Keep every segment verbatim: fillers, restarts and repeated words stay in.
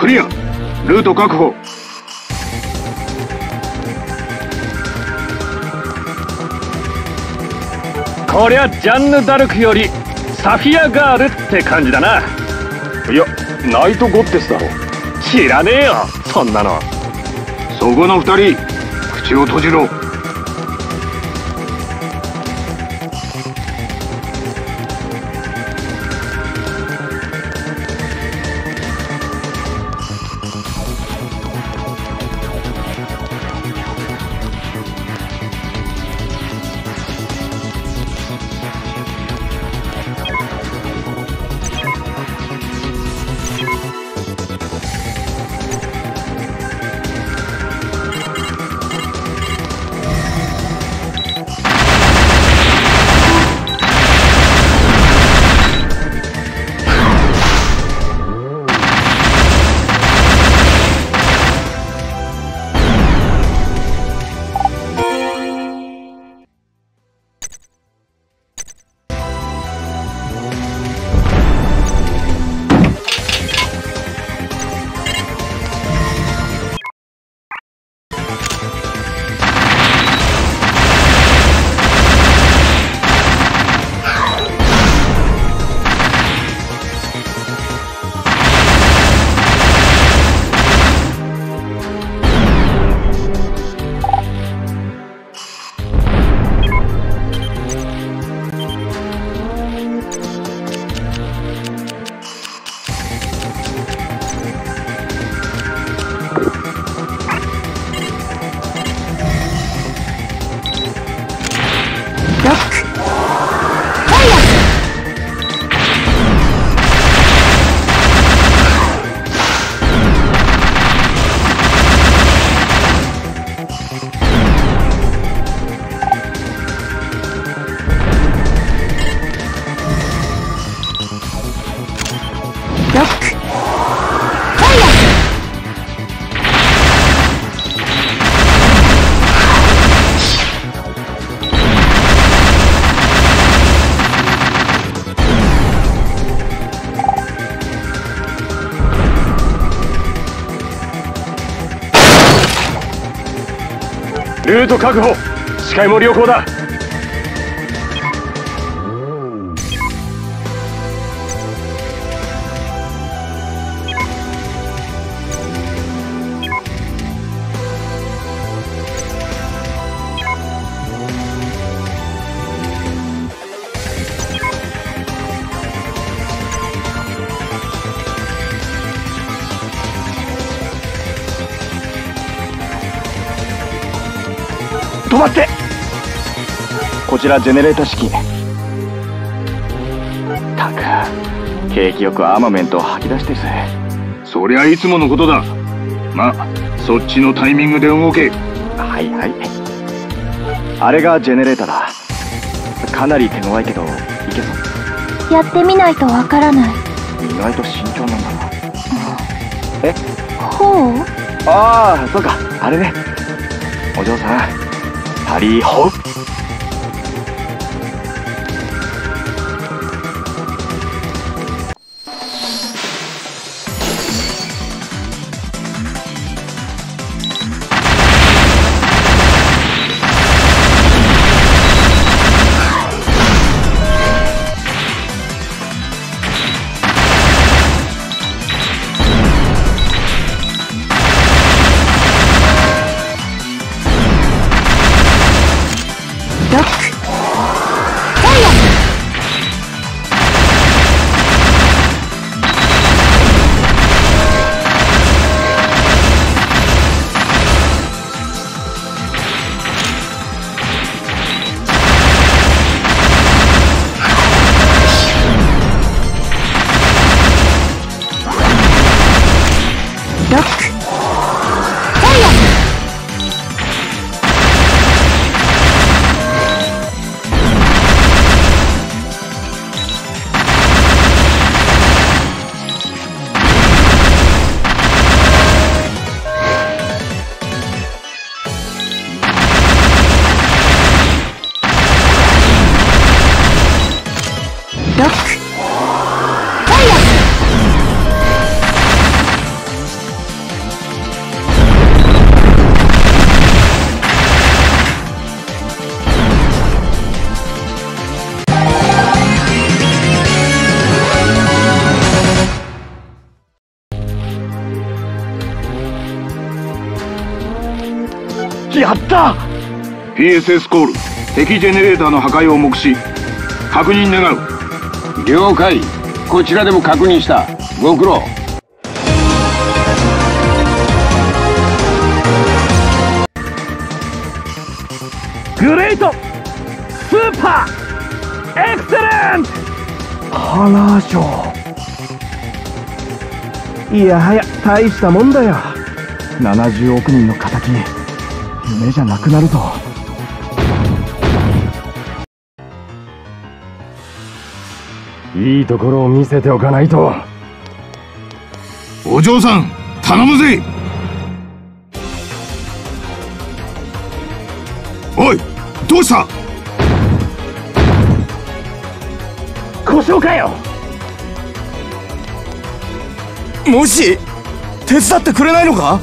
リア。ルート確保。 こりゃジャンヌ・ダルクよりサフィアガールって感じだな。 いや、ナイト・ゴッデスだろ。 知らねえよそんなの。 そこの二人、口を閉じろ。 ルート確保。視界も良好だ。止まって。こちらジェネレーター式。たく景気よくアーマメントを吐き出してぜ。 そりゃいつものことだ。ま、そっちのタイミングで動け。 はいはい。あれがジェネレーターだ。かなり手強いけどいけそう。 やってみないとわからない。 意外と慎重なんだな。え、 ほう。 ああ、そうか、あれね。お嬢さん、ハリーホー。 やった。 ピーエスエス コール、敵ジェネレーターの破壊を目視、確認願う。 了解。こちらでも確認した。ご苦労。 グレート、スーパーエクセレント。 カラーショー。いやはや大したもんだよ。ななじゅうおく人の仇、夢じゃなくなるぞ。いいところを見せておかないと。 お嬢さん頼むぜ。おい、どうした？ 故障かよ。 もし手伝ってくれないのか？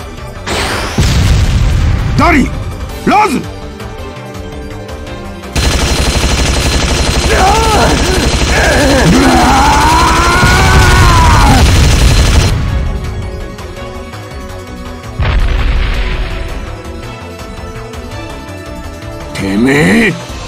ダリー、ラーズ。てめえ、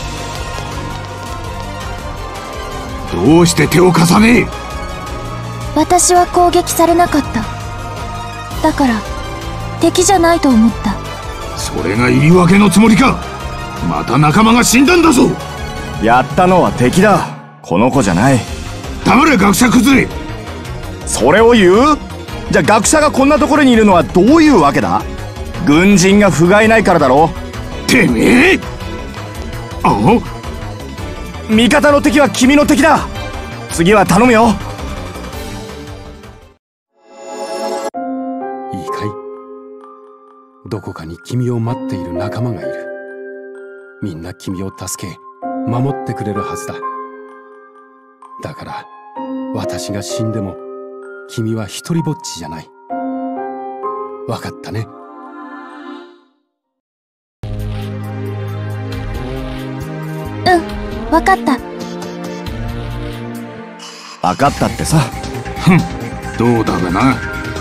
どうして手を貸さねえ？ 私は攻撃されなかった。だから敵じゃないと思った。 それが言い訳のつもりか？また仲間が死んだんだぞ。 やったのは敵だ、この子じゃない。 黙れ学者崩れ。 それを言う？じゃあ学者がこんなところにいるのはどういうわけだ？軍人が不甲斐ないからだろ。 てめえ、あ、 味方の敵は君の敵だ。次は頼むよ。 いいかい？どこかに君を待っている仲間がいる。みんな君を助け守ってくれるはずだ。だから私が死んでも君は一りぼっちじゃない。わかったね？ うん、わかった。 わかったってさ。 ふん、どうだべな。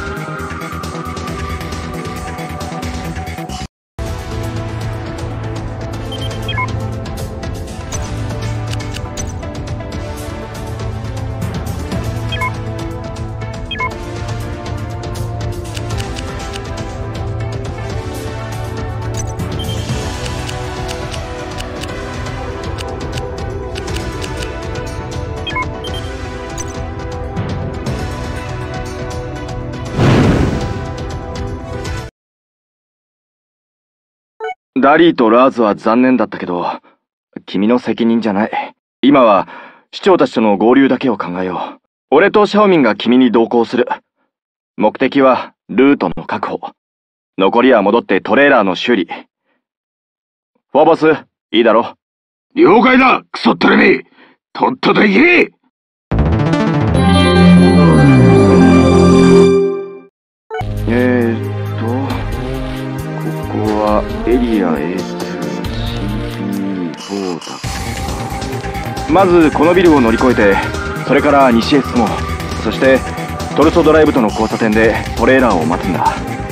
ダリーとラーズは残念だったけど、君の責任じゃない。今は市長たちとの合流だけを考えよう。俺とシャオミンが君に同行する。目的はルートの確保。残りは戻ってトレーラーの修理。フォーボス、いいだろ？ 了解だ、クソったれめえ。とっとと行け。 えーっとここはエリア エーツー、シーピーフォー だ。まずこのビルを乗り越えて、それから西へ進もう。そしてトルソドライブとの交差点でトレーラーを待つんだ。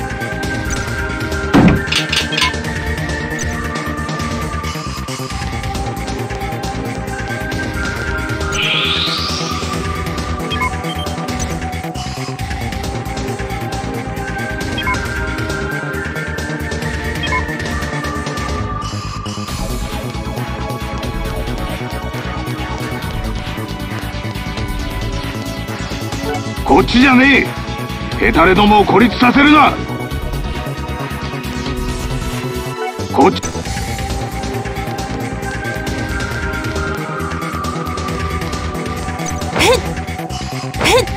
こっちじゃねえ。ヘタレどもを孤立させるな。こっち。 へっへっ。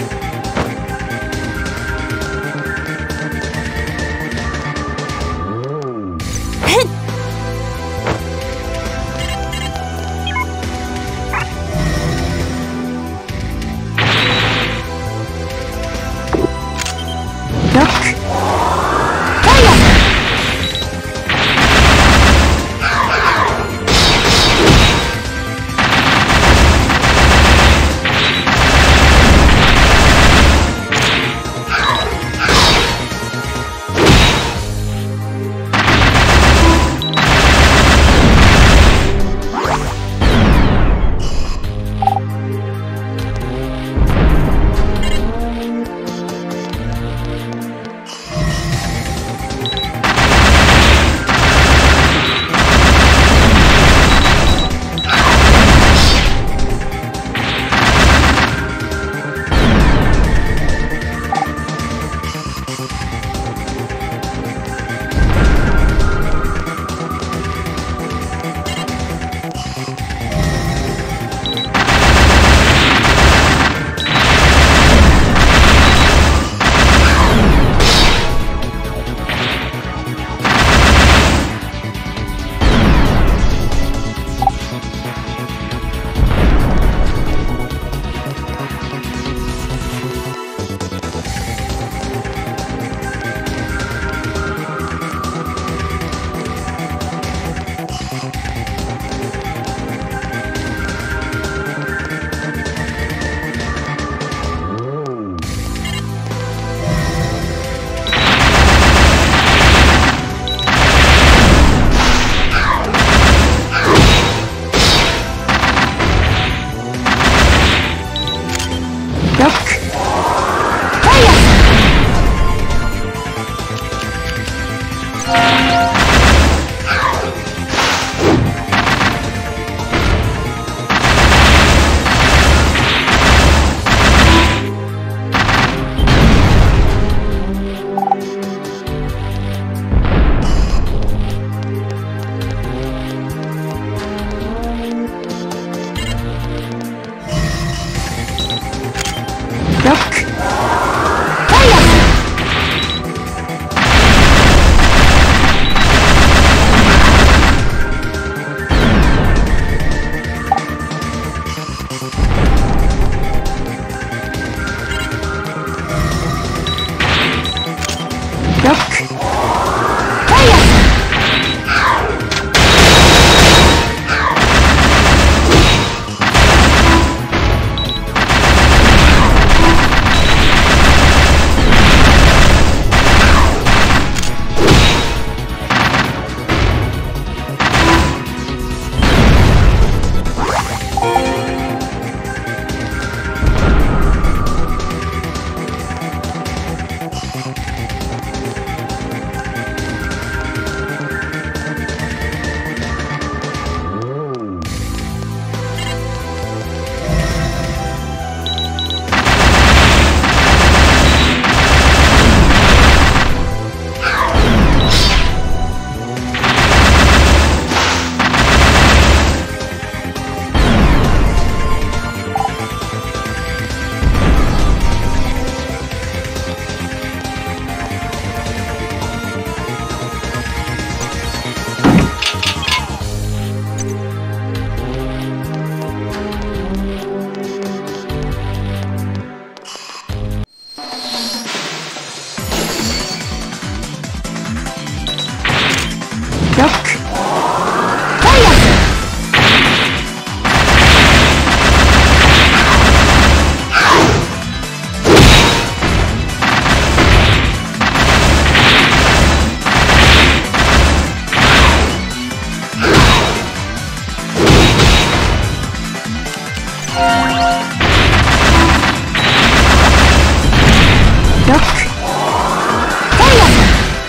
へっ。ロックファイヤー。 ロックファイヤー。ロックファイヤー。ロックファイヤー。ロックファイヤー。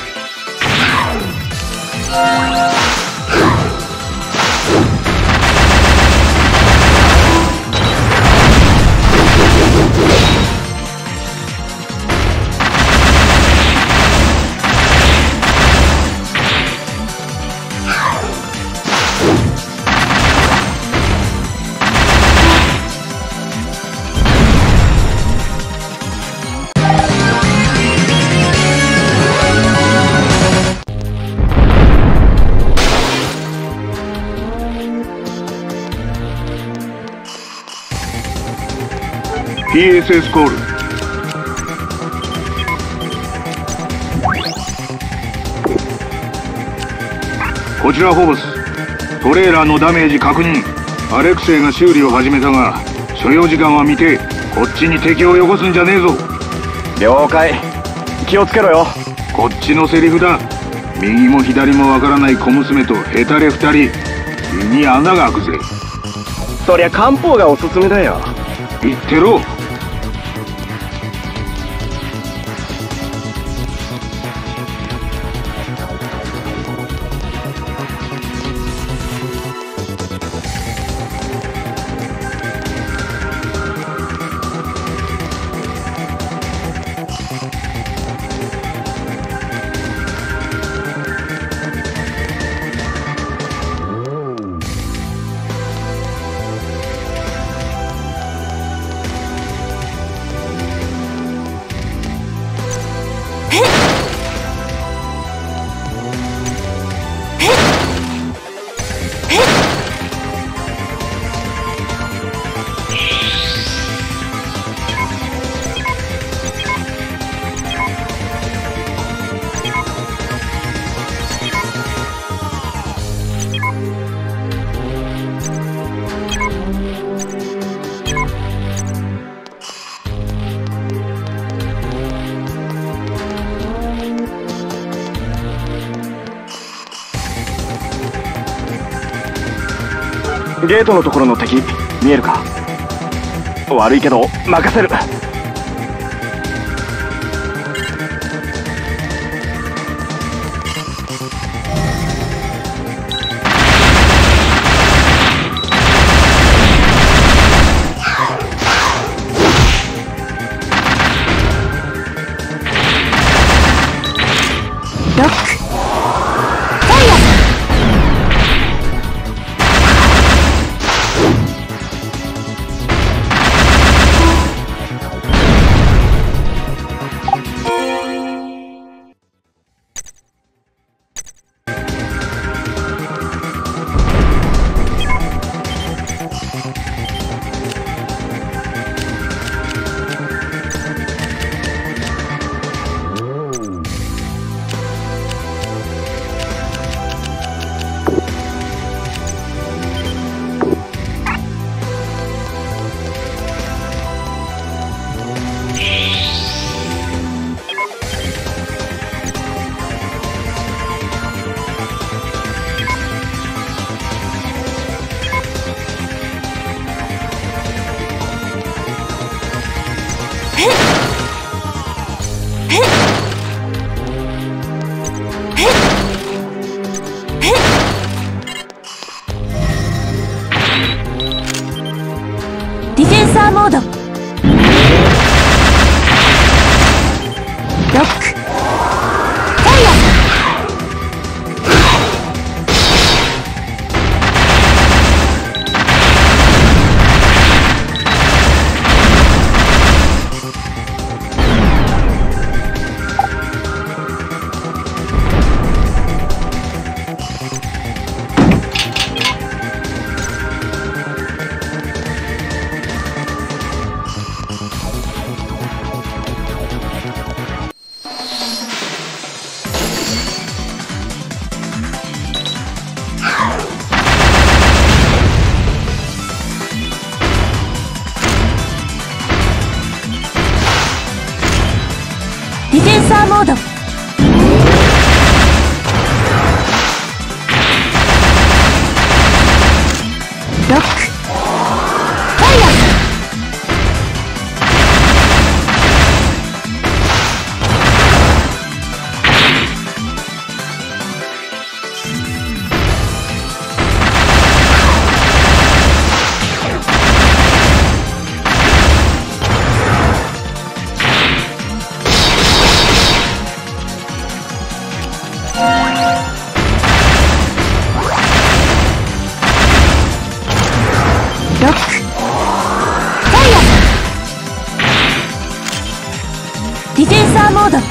ピーエスエス コール。こちらホブス、トレーラーのダメージ確認。アレクセイが修理を始めたが所要時間は未定。こっちに敵をよこすんじゃねえぞ。 了解。気をつけろよ。 こっちのセリフだ。右も左もわからない小娘とヘタレ二人、胃に穴が開くぜ。 そりゃ漢方がおすすめだよ。 言ってろ。 ゲートのところの敵見えるか？悪いけど任せる。 ロックファイヤー。 ロックファイヤー。ディフェンサーモード。ロックファイヤー。ロックファイヤー。ディフェンサーモード。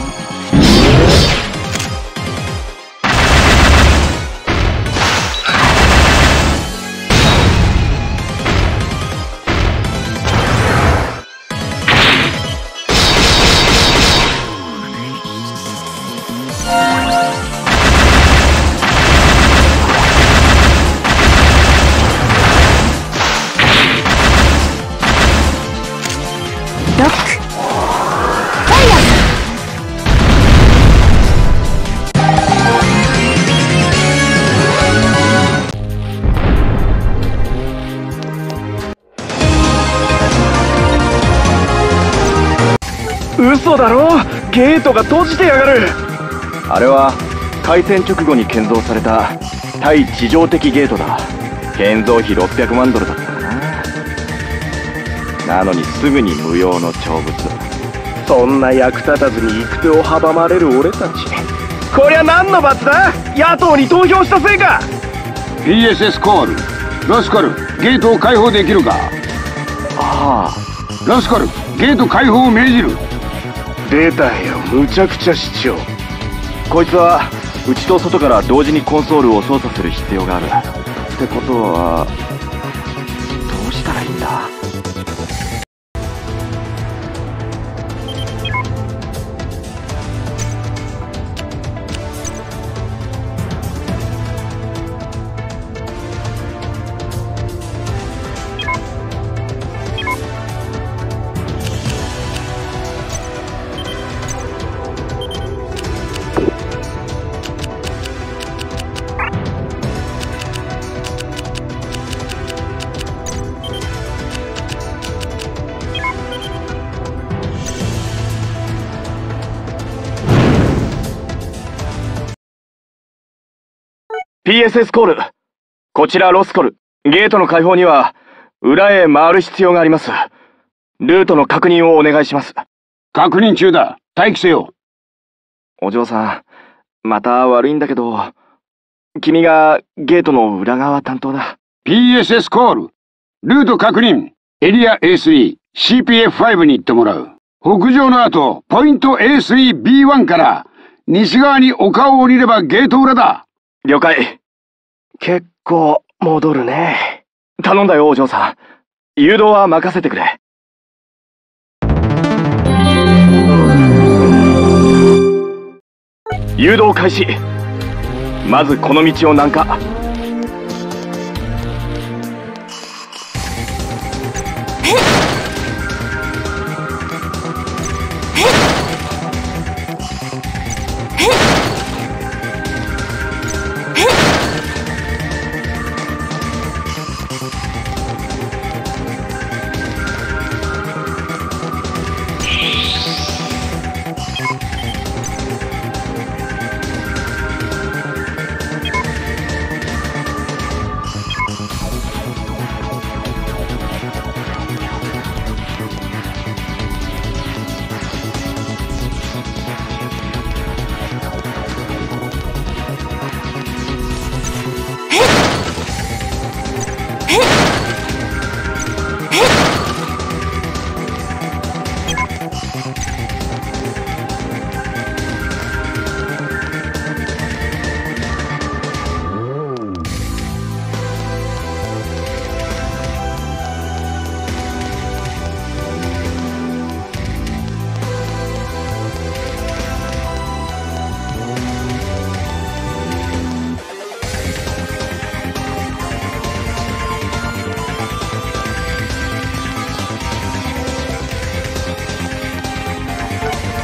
ロックファイヤー。 嘘だろ、ゲートが閉じてやがる。あれは開戦直後に建造された対地上的ゲートだ。建造費ろっぴゃくまんドルだったかな。なのにすぐに無用の長物。そんな役立たずに行く手を阻まれる俺たち、こりゃ何の罰だ。野党に投票したせいか。 ピーエスエス コール。ラスカル、ゲートを開放できるか。 ああ、ラスカル、ゲート開放を命じる。 出たよ、むちゃくちゃ主張。こいつは内と外から同時にコンソールを操作する必要がある。ってことはどうしたらいいんだ。ピーエスエス コール。こちらロスコル。ゲートの開放には裏へ回る必要があります。ルートの確認をお願いします。 確認中だ。待機せよ。 お嬢さん、また悪いんだけど、君がゲートの裏側担当だ。 ピーエスエス コール。ルート確認。エリア エースリー、シーピーエフファイブ に行ってもらう。北上の後、ポイント エースリービーワン から西側に丘を降りればゲート裏だ。 了解。結構戻るね。頼んだよ、お嬢さん。誘導は任せてくれ。誘導開始。まずこの道を南下。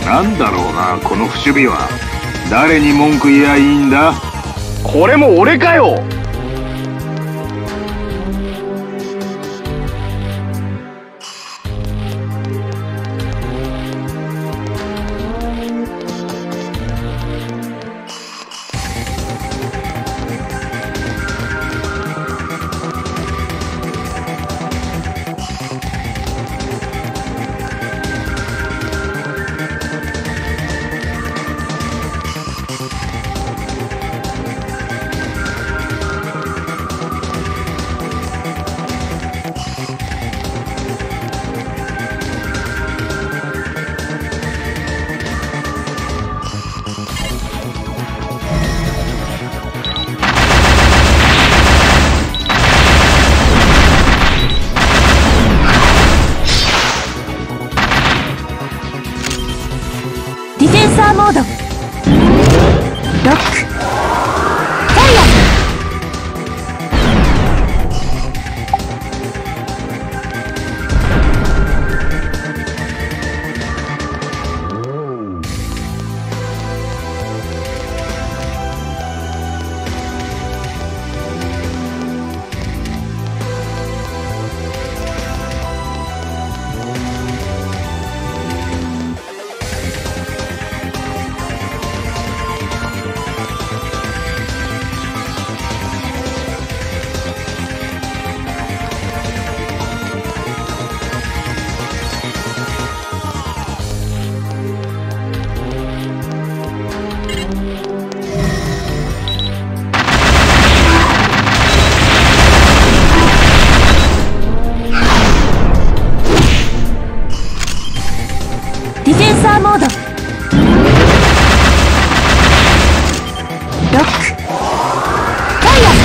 なんだろうな、この不守備は。誰に文句言えばいいんだ。 これも俺かよ。 ディフェンサーモード。ロック。ファイア。ディフェンサーモード。ロック。ファイア。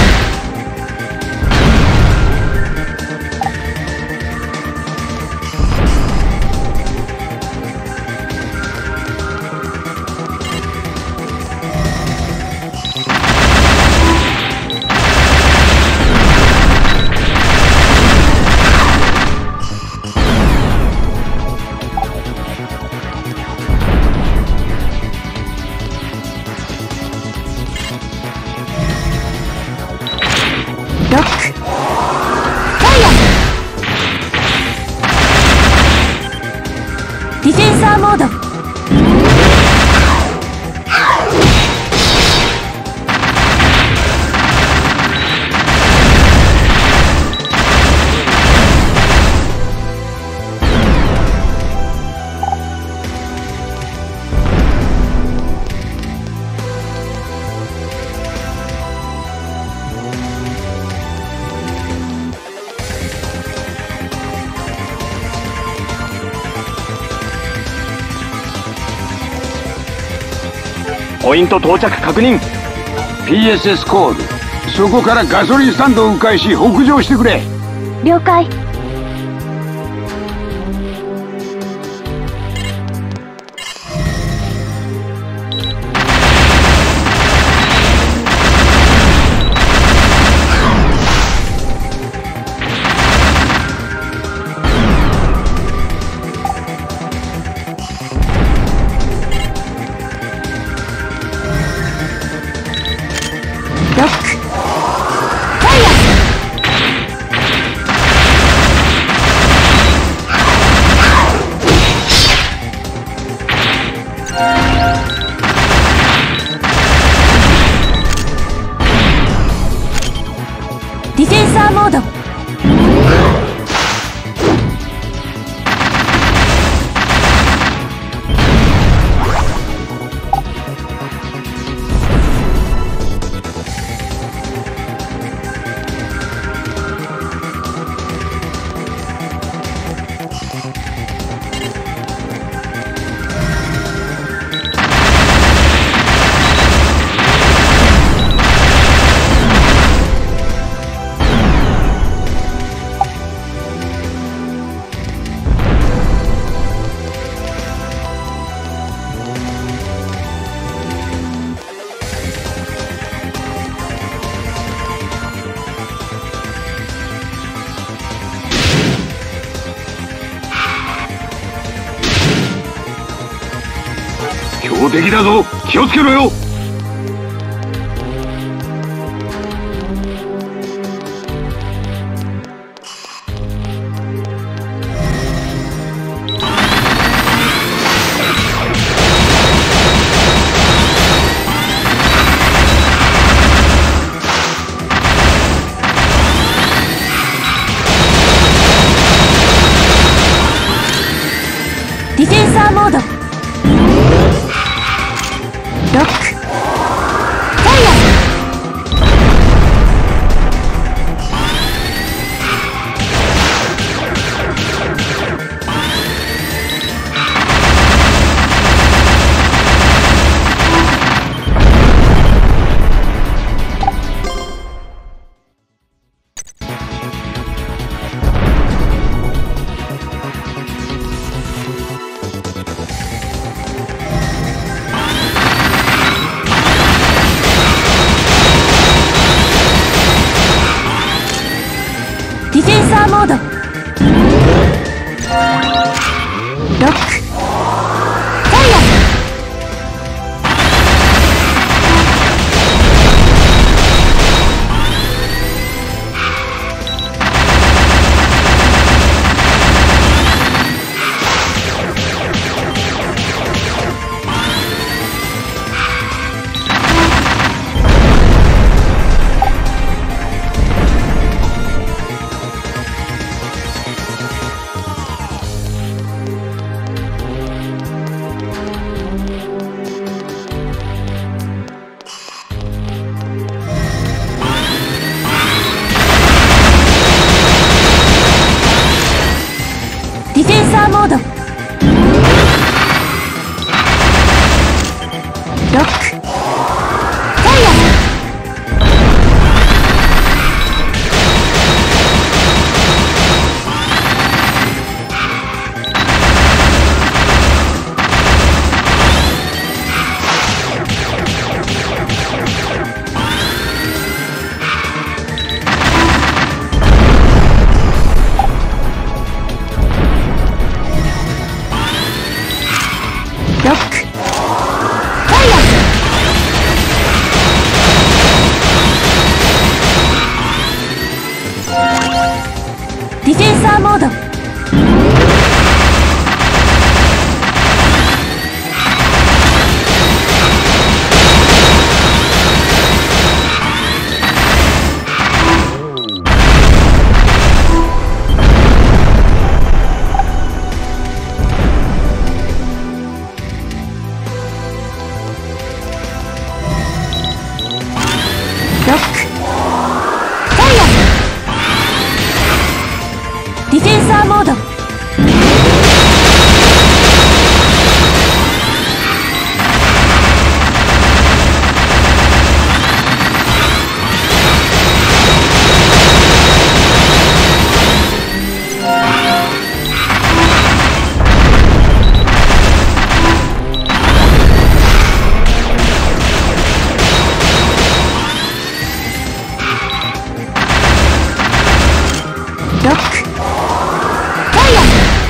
ロック。ファイア。ディフェンサーモード。 ポイント到着確認。 ピーエスエス コール。そこからガソリンスタンドを迂回し北上してくれ。 了解。ロック。ファイア。 こ敵だぞ、気をつけろよ。 ディフェンサーモード。ロック。ファイヤー。ディフェンサーモード。ロック。ファイヤー。ディフェンサーモード。ロック。ファイヤー。ロック。ファイヤー。ディフェンサーモード。ロック。ファイヤー。ディフェンサーモード。ロック。ファイヤー。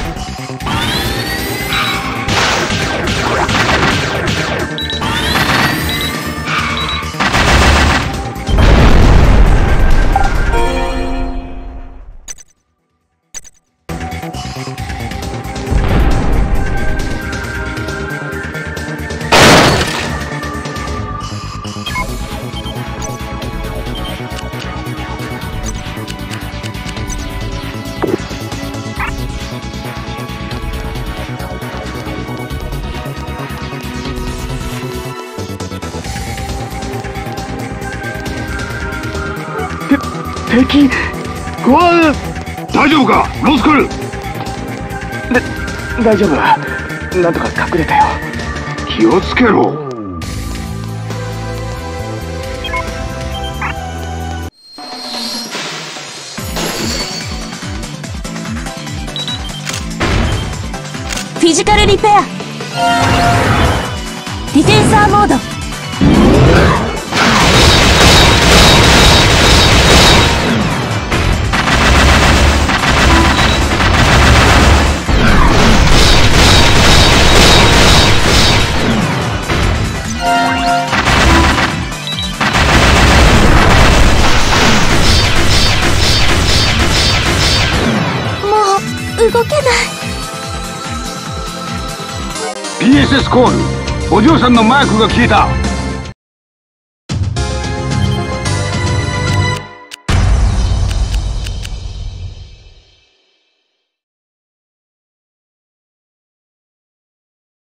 敵。うわ。 大丈夫か、ロスクル。 で、大丈夫。なんとか隠れたよ。 気をつけろ。 フィジカルリペア。ディフェンサーモード。 ピーエスエス コール。お嬢さんのマークが消えた。